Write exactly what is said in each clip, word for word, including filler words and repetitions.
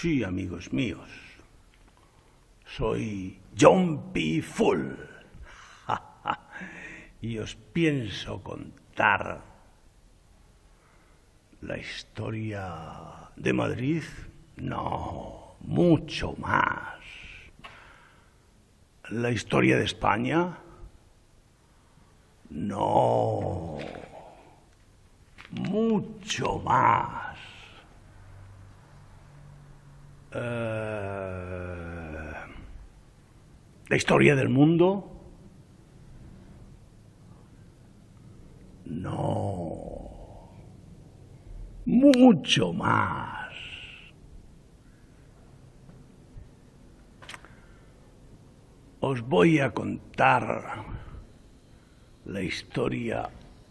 Sí, amigos míos, soy John P. Full y os pienso contar la historia de Madrid, no, mucho más. La historia de España, no, mucho más. Uh, la historia del mundo, no, mucho más. Os voy a contar la historia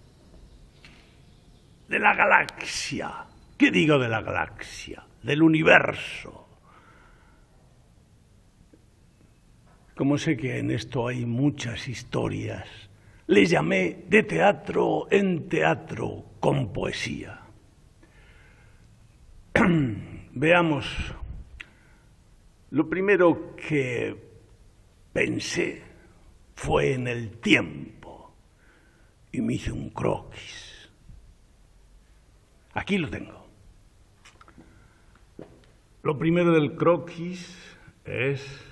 de la galaxia. ¿Qué digo de la galaxia? Del universo. Como sé que en esto hay muchas historias, le llamé de teatro en teatro con poesía. Veamos, lo primero que pensé fue en el tiempo y me hice un croquis. Aquí lo tengo. Lo primero del croquis es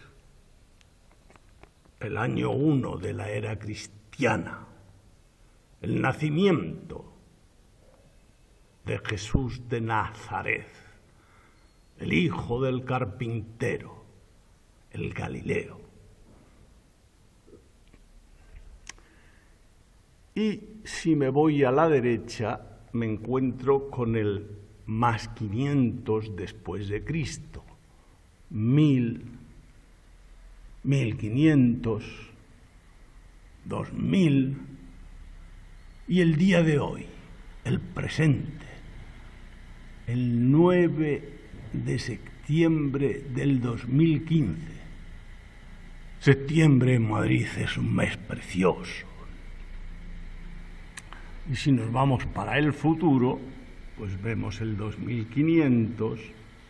el año uno de la era cristiana, el nacimiento de Jesús de Nazaret, el hijo del carpintero, el Galileo. Y si me voy a la derecha, me encuentro con el más quinientos después de Cristo, mil, mil quinientos, dos mil, y el día de hoy, el presente, el nueve de septiembre del dos mil quince. Septiembre en Madrid es un mes precioso. Y si nos vamos para el futuro, pues vemos el dos mil quinientos,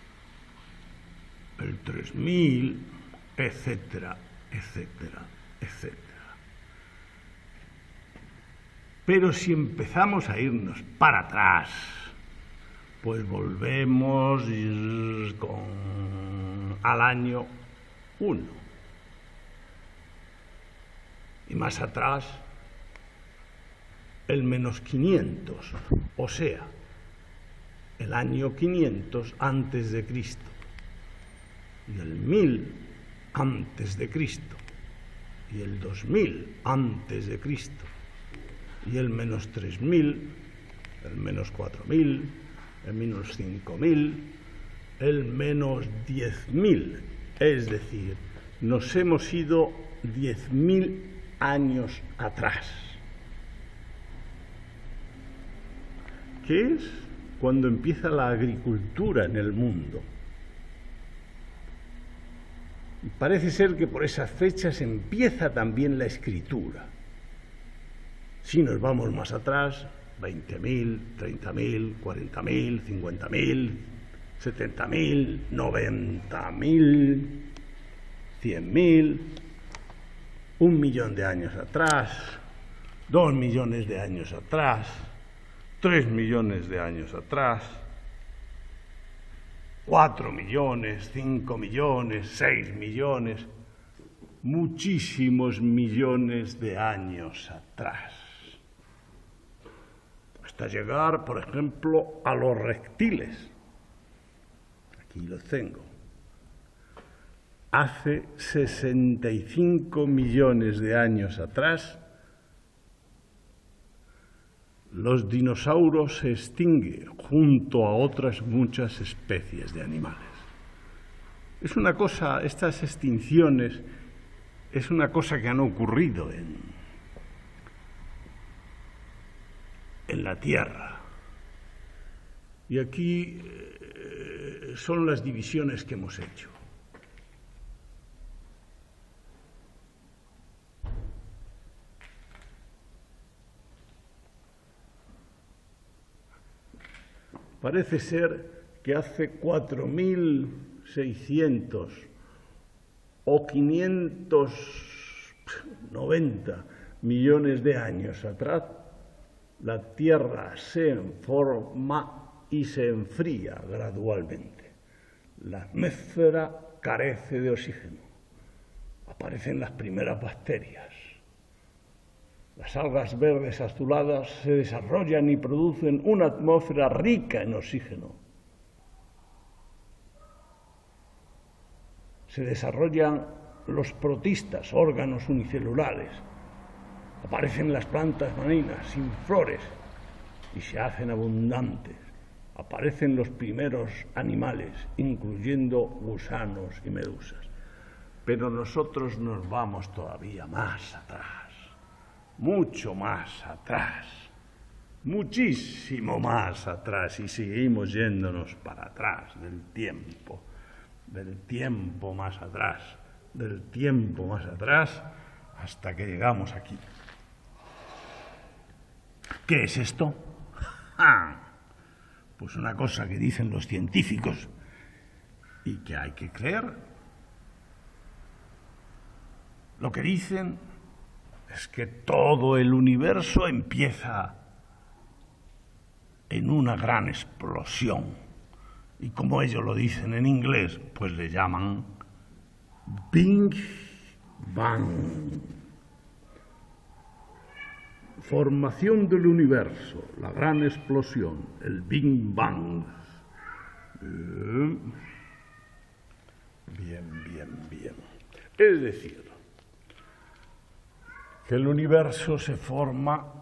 el tres mil, etcétera, etcétera, etcétera. Pero si empezamos a irnos para atrás, pues volvemos con, al año uno. Y más atrás, el menos quinientos, o sea, el año quinientos antes de Cristo, y el mil antes de Cristo, y el dos mil antes de Cristo, y el menos tres mil, el menos cuatro mil, el menos cinco mil, el menos diez mil, es decir, nos hemos ido diez mil años atrás. ¿Qué es cuando empieza la agricultura en el mundo? Y parece ser que por esas fechas empieza también la escritura. Si nos vamos más atrás, veinte mil, treinta mil, cuarenta mil, cincuenta mil, setenta mil, noventa mil, cien mil, un millón de años atrás, dos millones de años atrás, tres millones de años atrás, cuatro millones, cinco millones, seis millones, muchísimos millones de años atrás. Hasta llegar, por ejemplo, a los reptiles. Aquí los tengo. Hace sesenta y cinco millones de años atrás, los dinosaurios se extinguen junto a otras muchas especies de animales. Es una cosa, estas extinciones, es una cosa que han ocurrido en, en la Tierra. Y aquí eh, son las divisiones que hemos hecho. Parece ser que hace cuatro mil seiscientos o quinientos noventa millones de años atrás, la Tierra se forma y se enfría gradualmente. La atmósfera carece de oxígeno. Aparecen las primeras bacterias. Las algas verdes azuladas se desarrollan y producen una atmósfera rica en oxígeno. Se desarrollan los protistas, órganos unicelulares. Aparecen las plantas marinas sin flores y se hacen abundantes. Aparecen los primeros animales, incluyendo gusanos y medusas. Pero nosotros nos vamos todavía más atrás, mucho más atrás, muchísimo más atrás, y seguimos yéndonos para atrás del tiempo, del tiempo más atrás, del tiempo más atrás, hasta que llegamos aquí. ¿Qué es esto? ¡Ah! Pues una cosa que dicen los científicos y que hay que creer. Lo que dicen es que todo el universo empieza en una gran explosión. Y como ellos lo dicen en inglés, pues le llaman Big Bang. Formación del universo, la gran explosión, el Big Bang. Bien, bien, bien. Es decir, que el universo se forma